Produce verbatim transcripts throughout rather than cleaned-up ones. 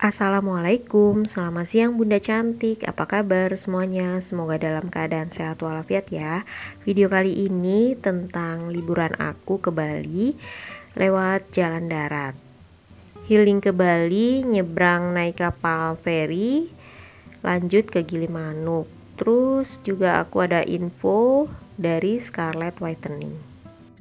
Assalamualaikum, selamat siang Bunda cantik. Apa kabar semuanya? Semoga dalam keadaan sehat walafiat ya. Video kali ini tentang liburan aku ke Bali lewat jalan darat. Healing ke Bali, nyebrang naik kapal feri, lanjut ke Gilimanuk. Terus juga aku ada info dari Scarlet Whitening.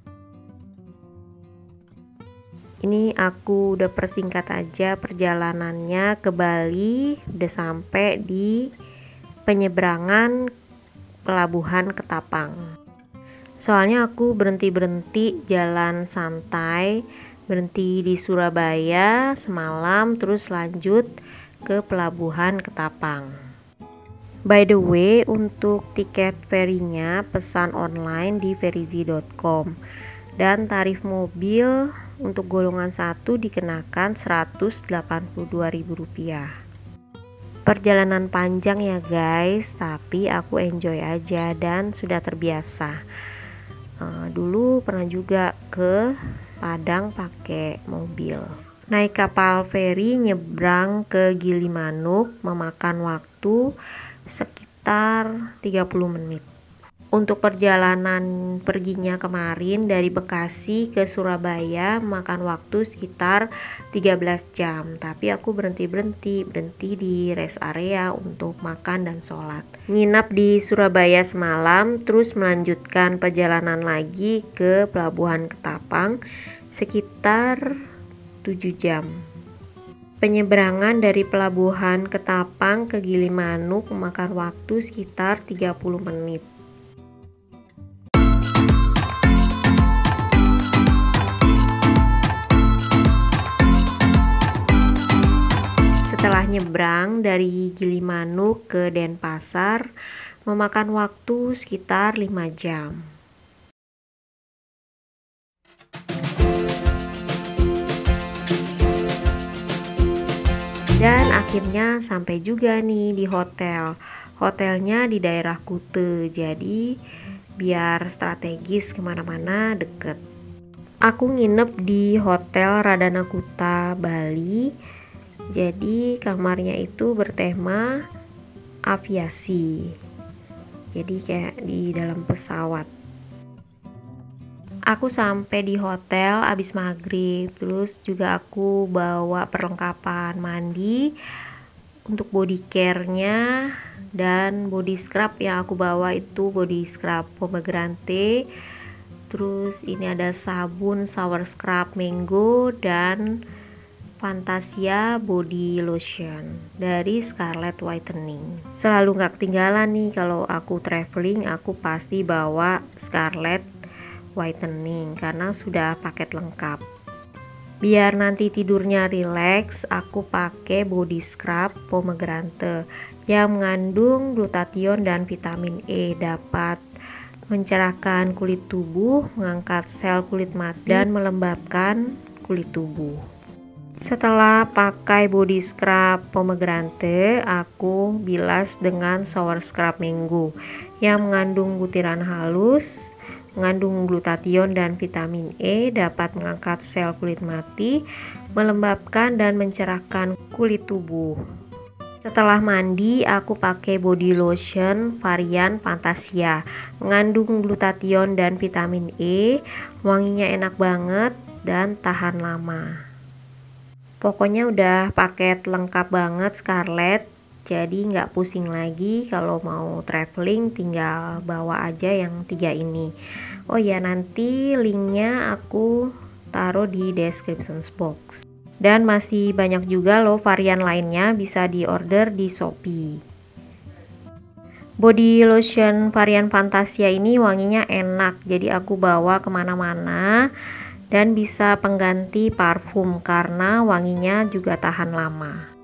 Ini aku udah persingkat aja perjalanannya ke Bali, udah sampai di penyeberangan pelabuhan Ketapang. Soalnya aku berhenti-berhenti jalan santai, berhenti di Surabaya semalam, terus lanjut ke pelabuhan Ketapang. By the way, untuk tiket ferinya pesan online di ferizi dot com. Dan tarif mobil untuk golongan satu dikenakan seratus delapan puluh dua ribu rupiah. Perjalanan panjang ya guys, tapi aku enjoy aja dan sudah terbiasa. Uh, dulu pernah juga ke Padang pakai mobil. Naik kapal feri nyebrang ke Gilimanuk memakan waktu sekitar tiga puluh menit. Untuk perjalanan perginya kemarin dari Bekasi ke Surabaya makan waktu sekitar tiga belas jam, tapi aku berhenti-berhenti berhenti di rest area untuk makan dan sholat. Nginap di Surabaya semalam, terus melanjutkan perjalanan lagi ke Pelabuhan Ketapang sekitar tujuh jam. Penyeberangan dari Pelabuhan Ketapang ke Gilimanuk memakan waktu sekitar tiga puluh menit. Setelah nyebrang dari Gilimanuk ke Denpasar memakan waktu sekitar lima jam. Dan akhirnya sampai juga nih di hotel. Hotelnya di daerah Kute, jadi biar strategis kemana-mana deket. Aku nginep di Hotel Radana Kuta, Bali. Jadi kamarnya itu bertema aviasi, jadi kayak di dalam pesawat. Aku sampai di hotel abis maghrib, terus juga aku bawa perlengkapan mandi untuk body care-nya, dan body scrub yang aku bawa itu body scrub pomegranate. Terus ini ada sabun shower scrub mango dan Fantasia body lotion dari Scarlet Whitening. Selalu nggak ketinggalan nih kalau aku traveling, aku pasti bawa Scarlet Whitening karena sudah paket lengkap. Biar nanti tidurnya rileks, aku pakai body scrub pomegranate yang mengandung glutathione dan vitamin E, dapat mencerahkan kulit tubuh, mengangkat sel kulit mati, dan melembabkan kulit tubuh. Setelah pakai body scrub pomegranate, aku bilas dengan shower scrub mango yang mengandung butiran halus, mengandung glutathione dan vitamin E, dapat mengangkat sel kulit mati, melembabkan dan mencerahkan kulit tubuh. Setelah mandi, aku pakai body lotion varian Fantasia, mengandung glutathione dan vitamin E, wanginya enak banget dan tahan lama. Pokoknya udah paket lengkap banget Scarlet, jadi nggak pusing lagi kalau mau traveling, tinggal bawa aja yang tiga ini. Oh ya, nanti linknya aku taruh di description box. Dan masih banyak juga loh varian lainnya, bisa di order di Shopee. Body lotion varian Fantasia ini wanginya enak, jadi aku bawa kemana-mana dan bisa pengganti parfum karena wanginya juga tahan lama.